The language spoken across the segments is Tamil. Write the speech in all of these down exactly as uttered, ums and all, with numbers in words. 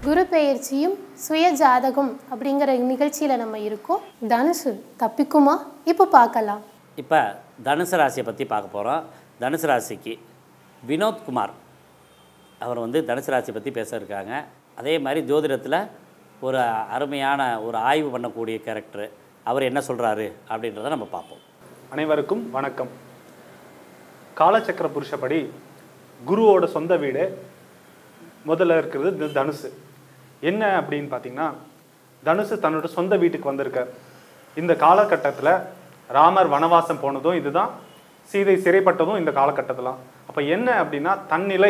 குரு பெயர்ச்சியும் சுய ஜாதகம் அப்படிங்கிற நிகழ்ச்சியில் நம்ம இருக்கோம். தனுசு தப்பிக்குமா? இப்போ பார்க்கலாம். இப்போ தனுசு ராசியை பற்றி பார்க்க போகிறோம். தனுசு ராசிக்கு வினோத்குமார் அவர் வந்து தனுசு ராசியை பற்றி பேச இருக்காங்க. அதே மாதிரி ஜோதிடத்தில் ஒரு அருமையான ஒரு ஆய்வு பண்ணக்கூடிய கேரக்டர். அவர் என்ன சொல்கிறாரு அப்படின்றத நம்ம பார்ப்போம். அனைவருக்கும் வணக்கம். காலச்சக்கர புருஷப்படி குருவோட சொந்த வீடு முதல்ல இருக்கிறது தனுசு. என்ன அப்படின்னு பார்த்தீங்கன்னா, தனுசு தன்னோட சொந்த வீட்டுக்கு வந்திருக்கார். இந்த காலகட்டத்தில் ராமர் வனவாசம் போனதும் இதுதான், சீதை சிறைப்பட்டதும் இந்த காலகட்டத்தில். அப்போ என்ன அப்படின்னா, தன்னிலை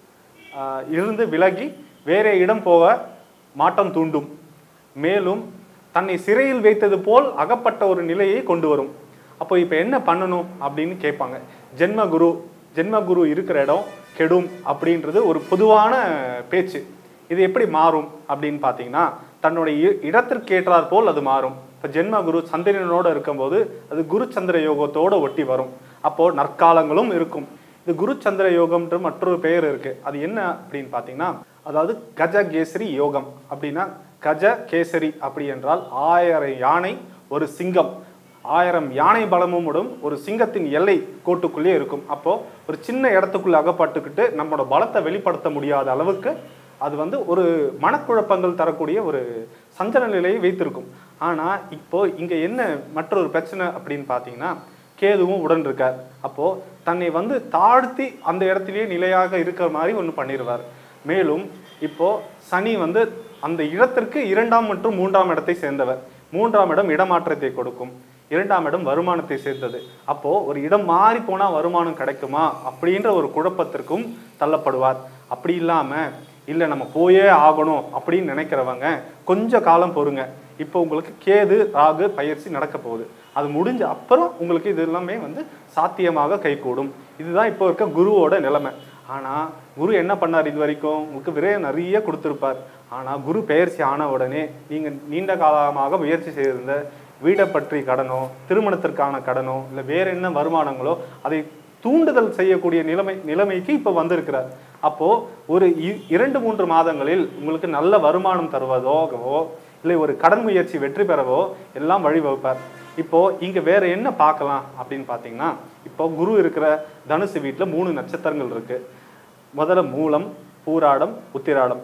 இருந்து விலகி வேற இடம் போக மாட்டம் தூண்டும், மேலும் தன்னை சிறையில் வைத்தது போல் அகப்பட்ட ஒரு நிலையை கொண்டு வரும். அப்போ இப்போ என்ன பண்ணணும் அப்படின்னு கேட்பாங்க. ஜென்மகுரு ஜென்மகுரு இருக்கிற இடம் கெடும் அப்படின்றது ஒரு பொதுவான பேச்சு. இது எப்படி மாறும் அப்படின்னு பார்த்தீங்கன்னா, தன்னுடைய இடத்திற்கு ஏற்றாற் போல் அது மாறும். இப்போ ஜென்மகுரு சந்திரனோடு இருக்கும்போது அது குரு சந்திர யோகத்தோடு ஒட்டி வரும். அப்போது நற்காலங்களும் இருக்கும். இது குரு சந்திர யோகம்ன்ற மற்றொரு பெயர் இருக்குது. அது என்ன அப்படின்னு பார்த்தீங்கன்னா, அதாவது கஜ கேசரி யோகம். அப்படின்னா கஜ கேசரி அப்படி என்றால் ஆயிரம் யானை ஒரு சிங்கம், ஆயிரம் யானை பலமும் ஒரு சிங்கத்தின் எல்லை கோட்டுக்குள்ளே இருக்கும். அப்போ ஒரு சின்ன இடத்துக்குள்ள அகப்பட்டுக்கிட்டு நம்மளோட பலத்தை வெளிப்படுத்த முடியாத அளவுக்கு அது வந்து ஒரு மனக்குழப்பங்கள் தரக்கூடிய ஒரு சஞ்சல நிலையை வைத்திருக்கும். ஆனால் இப்போ இங்கே என்ன மற்றொரு பிரச்சனை அப்படின்னு பார்த்தீங்கன்னா, கேதுவும் உடன் இருக்கார். அப்போ தன்னை வந்து தாழ்த்தி அந்த இடத்திலேயே நிலையாக இருக்கிற மாதிரி ஒன்று பண்ணிடுவார். மேலும் இப்போ சனி வந்து அந்த இடத்திற்கு இரண்டாம் மற்றும் மூன்றாம் இடத்தை சேர்ந்தவர். மூன்றாம் இடம் இடமாற்றத்தை கொடுக்கும், இரண்டாம் இடம் வருமானத்தை சேர்ந்தது. அப்போ ஒரு இடம் மாறி போனா வருமானம் கிடைக்குமா அப்படின்ற ஒரு குழப்பத்திற்கும் தள்ளப்படுவார். அப்படி இல்லாம இல்லை நம்ம போயே ஆகணும் அப்படின்னு நினைக்கிறவங்க கொஞ்ச காலம் பொறுங்க. இப்போ உங்களுக்கு கேது ராகு பயிற்சி நடக்க போகுது. அது முடிஞ்ச அப்புறம் உங்களுக்கு இது எல்லாமே வந்து சாத்தியமாக கைகூடும். இதுதான் இப்போ இருக்க குருவோட நிலைமை. ஆனால் குரு என்ன பண்ணார்? இது வரைக்கும் உங்களுக்கு விரைய நிறைய கொடுத்துருப்பார். ஆனால் குரு பெயர்ச்சி ஆன உடனே நீங்கள் நீண்ட காலமாக முயற்சி செய்திருந்த வீடை பற்றி கடனோ, திருமணத்திற்கான கடனோ, இல்லை வேற என்ன வருமானங்களோ அதை தூண்டுதல் செய்யக்கூடிய நிலைமை நிலைமைக்கு இப்போ வந்திருக்கிறார். அப்போ ஒரு இரண்டு மூன்று மாதங்களில் உங்களுக்கு நல்ல வருமானம் தருவதோகவோ இல்லை ஒரு கடன் முயற்சி வெற்றி பெறவோ எல்லாம் வழிவகுப்பார். இப்போ இங்க வேற என்ன பார்க்கலாம் அப்படின்னு பார்த்தீங்கன்னா, இப்போ குரு இருக்கிற தனுசு வீட்டில் மூணு நட்சத்திரங்கள் இருக்கு. முதல்ல மூலம், பூராடம், உத்திராடம்.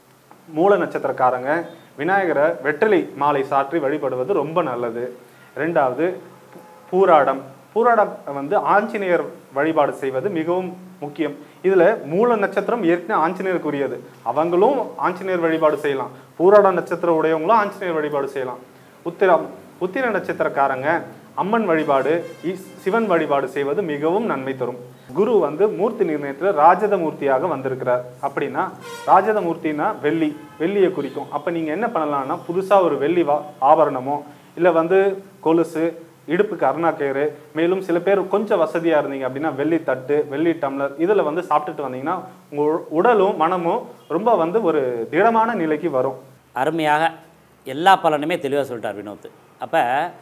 மூல நட்சத்திரக்காரங்க விநாயகரை வெற்றிலை மாலை சாற்றி வழிபடுவது ரொம்ப நல்லது. ரெண்டாவது பூராடம். பூராடம் வந்து ஆஞ்சநேயர் வழிபாடு செய்வது மிகவும் முக்கியம். இதுல மூல நட்சத்திரம் ஏற்கனவே ஆஞ்சநேயருக்குரியது, அவங்களும் ஆஞ்சநேயர் வழிபாடு செய்யலாம். பூராட நட்சத்திர உடையவங்களும் ஆஞ்சநேயர் வழிபாடு செய்யலாம். உத்திரம் உத்திர நட்சத்திரக்காரங்க அம்மன் வழிபாடு, சிவன் வழிபாடு செய்வது மிகவும் நன்மை தரும். குரு வந்து மூர்த்தி நிர்ணயத்தில் ராஜத மூர்த்தியாக வந்திருக்கிறார். அப்படின்னா ராஜத மூர்த்தினா வெள்ளி, வெள்ளியை குறிக்கும். அப்போ நீங்கள் என்ன பண்ணலாம்னா, புதுசாக ஒரு வெள்ளி வா ஆபரணமோ இல்லை வந்து கொலுசு, இடுப்புக்கு அருணாக்கயிறு, மேலும் சில பேர் கொஞ்சம் வசதியாக இருந்தீங்க அப்படின்னா வெள்ளி தட்டு, வெள்ளி டம்ளர் இதில் வந்து சாப்பிட்டுட்டு வந்தீங்கன்னா உங்கள் உடலும் மனமும் ரொம்ப வந்து ஒரு திடமான நிலைக்கு வரும். அருமையாக எல்லா பலனுமே தெளிவாக சொல்லிட்டார் வினோத். அப்போ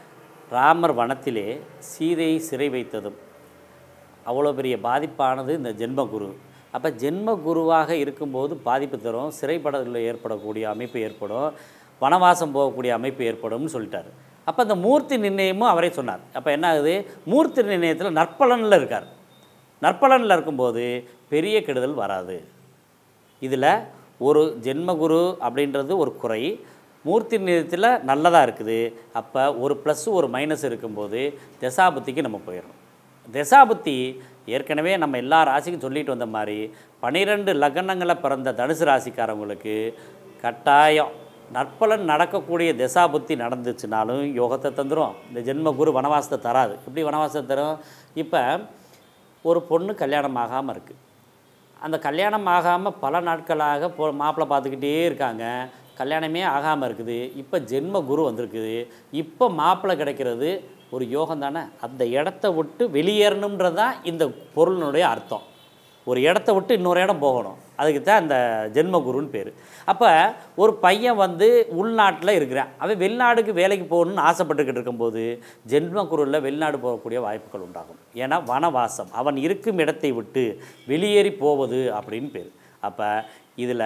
ராமர் வனத்திலே சீதையை சிறை வைத்ததும் அவ்வளோ பெரிய பாதிப்பானது இந்த ஜென்மகுரு. அப்போ ஜென்மகுருவாக இருக்கும்போது பாதிப்பு தரும், சிறைப்படத்தில் ஏற்படக்கூடிய அமைப்பு ஏற்படும், வனவாசம் போகக்கூடிய அமைப்பு ஏற்படும்னு சொல்லிட்டார். அப்போ அந்த மூர்த்தி நிர்ணயமும் அவரே சொன்னார். அப்போ என்ன ஆகுது? மூர்த்தி நிர்ணயத்தில் நற்பலனில் இருக்கார். நற்பலனில் இருக்கும்போது பெரிய கெடுதல் வராது. இதில் ஒரு ஜென்மகுரு அப்படின்றது ஒரு குறை, மூர்த்தி நிர்ணயத்தில் நல்லதாக இருக்குது. அப்போ ஒரு ப்ளஸ் ஒரு மைனஸ் இருக்கும்போது தசாபுத்திக்கு நம்ம போயிடணும். தசாபுத்தி ஏற்கனவே நம்ம எல்லா ராசிக்கும் சொல்லிட்டு வந்த மாதிரி பன்னிரெண்டு லக்னங்களை பிறந்த தனுசு ராசிக்காரவங்களுக்கு கட்டாயம் நற்பலன் நடக்கக்கூடிய தசாபுத்தி நடந்துச்சுனாலும் யோகத்தை தந்துடும். இந்த ஜென்மகுரு வனவாசத்தை தராது. எப்படி வனவாசத்தை தரும்? இப்போ ஒரு பொண்ணு கல்யாணம் ஆகாமல் இருக்குது. அந்த கல்யாணம் ஆகாமல் பல நாட்களாக போ மாப்பிள்ளை பார்த்துக்கிட்டே இருக்காங்க, கல்யாணமே ஆகாமல் இருக்குது. இப்போ ஜென்ம குரு வந்திருக்குது. இப்போ மாப்பிள்ளை கிடைக்கிறது ஒரு யோகம் தானே. அந்த இடத்த விட்டு வெளியேறணுன்றது தான் இந்த பொருளினுடைய அர்த்தம். ஒரு இடத்த விட்டு இன்னொரு இடம் போகணும், அதுக்கு தான் அந்த ஜென்மகுருன்னு பேர். அப்போ ஒரு பையன் வந்து உள்நாட்டில் இருக்கிறான், அவன் வெளிநாடுக்கு வேலைக்கு போகணுன்னு ஆசைப்பட்டுக்கிட்டு இருக்கும்போது ஜென்மகுருவில் வெளிநாடு போகக்கூடிய வாய்ப்புகள் உண்டாகும். ஏன்னா வனவாசம், அவன் இருக்கும் இடத்தை விட்டு வெளியேறி போவது அப்படின்னு பேர். அப்போ இதில்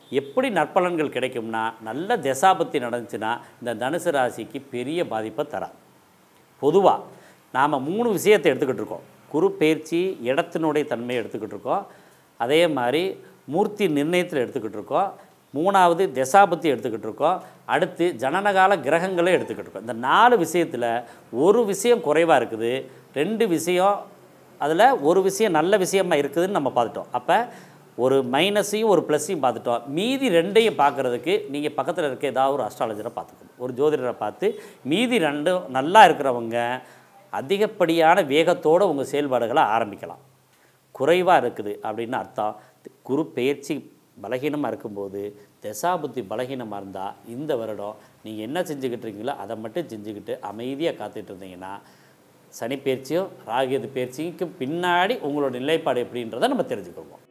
எப்படி நற்பலன்கள் கிடைக்கும்னா, நல்ல தசாபுத்தி நடந்துச்சுன்னா இந்த தனுசு ராசிக்கு பெரிய பாதிப்பை தராது. பொதுவாக நாம் மூணு விஷயத்தை எடுத்துக்கிட்டு இருக்கோம். குரு பயிற்சி இடத்தினுடைய தன்மையை எடுத்துக்கிட்டு இருக்கோம், அதே மாதிரி மூர்த்தி நிர்ணயத்தில் எடுத்துக்கிட்டு இருக்கோம், மூணாவது தசாபுத்தி எடுத்துக்கிட்டு இருக்கோம், அடுத்து ஜனனகால கிரகங்களே எடுத்துக்கிட்டு இருக்கோம். இந்த நாலு விஷயத்தில் ஒரு விஷயம் குறைவாக இருக்குது, ரெண்டு விஷயம் அதில் ஒரு விஷயம் நல்ல விஷயமாக இருக்குதுன்னு நம்ம பார்த்துட்டோம். அப்போ ஒரு மைனஸையும் ஒரு ப்ளஸ்ஸையும் பார்த்துட்டோம். மீதி ரெண்டையும் பார்க்குறதுக்கு நீங்கள் பக்கத்தில் இருக்க ஏதாவது ஒரு அஸ்ட்ராலஜரை பார்த்துக்கணும், ஒரு ஜோதிடரை பார்த்து. மீதி ரெண்டும் நல்லா இருக்கிறவங்க அதிகப்படியான வேகத்தோடு உங்கள் செயல்பாடுகளை ஆரம்பிக்கலாம். குறைவாக இருக்குது அப்படின்னு அர்த்தம். குரு பெயர்ச்சி பலகீனமாக இருக்கும்போது, தசாபுத்தி பலகீனமாக இருந்தால் இந்த வருடம் நீங்கள் என்ன செஞ்சுக்கிட்டு இருக்கீங்களோ அதை மட்டும் செஞ்சுக்கிட்டு அமைதியாக காத்துட்டு இருந்தீங்கன்னா, சனி பயிற்சியும் ராகு பயிற்சிக்கும் பின்னாடி உங்களோட நிலைப்பாடு எப்படின்றத நம்ம தெரிஞ்சுக்கொள்வோம்.